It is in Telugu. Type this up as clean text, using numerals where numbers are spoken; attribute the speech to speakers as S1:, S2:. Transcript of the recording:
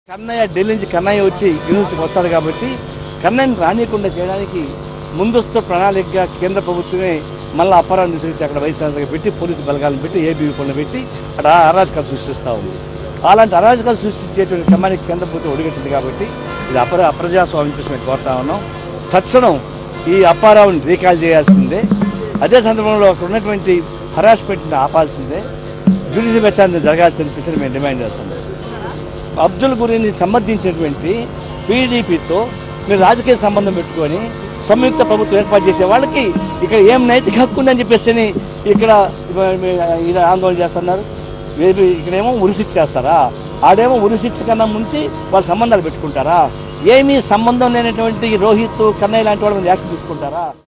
S1: కన్నయ్య ఢిల్లీ నుంచి కన్నయ్య వచ్చి యూనివర్సిటీకి వస్తాడు కాబట్టి కన్నయ్యని రానియకుండా చేయడానికి ముందస్తు ప్రణాళికగా కేంద్ర ప్రభుత్వమే మళ్ళీ అపరాన్ని తీసుకొచ్చి అక్కడ వైశాఖ పెట్టి పోలీసు బలగాలను పెట్టి ఏబీ పనులు పెట్టి అక్కడ అరాజకాలు సృష్టిస్తూ ఉంది. అలాంటి అరాజకాలు సృష్టించేటువంటి క్రమానికి కేంద్ర ప్రభుత్వం ఒడిగట్టింది కాబట్టి ఇది అప్రజాస్వామ్యం కోసం మేము కోరుతా ఉన్నాం. తక్షణం ఈ అప్పారావుని రీకాల్ చేయాల్సిందే. అదే సందర్భంలో అక్కడ ఉన్నటువంటి హరాస్మెంట్ని ఆపాల్సిందే. జ్యుడిషియల్ విచారణ జరగాల్సిన విషయాన్ని మేము డిమాండ్ చేస్తున్నాం. అబ్దుల్ గురిని సమర్థించినటువంటి పీడీపీతో మీరు రాజకీయ సంబంధం పెట్టుకొని సంయుక్త ప్రభుత్వం ఏర్పాటు చేసే వాళ్ళకి ఇక్కడ ఏం నైతిక హక్కు ఉందని చెప్పేసి ఇక్కడ ఆందోళన చేస్తున్నారు. ఇక్కడేమో ఉరిశిక్ష చేస్తారా, ఆడేమో ఉరిశిక్ష కన్నా ముంచి వాళ్ళ సంబంధాలు పెట్టుకుంటారా? ఏమీ సంబంధం లేనటువంటి రోహిత్ కన్నయ్య లాంటి వాళ్ళని యాక్ట్ తీసుకుంటారా?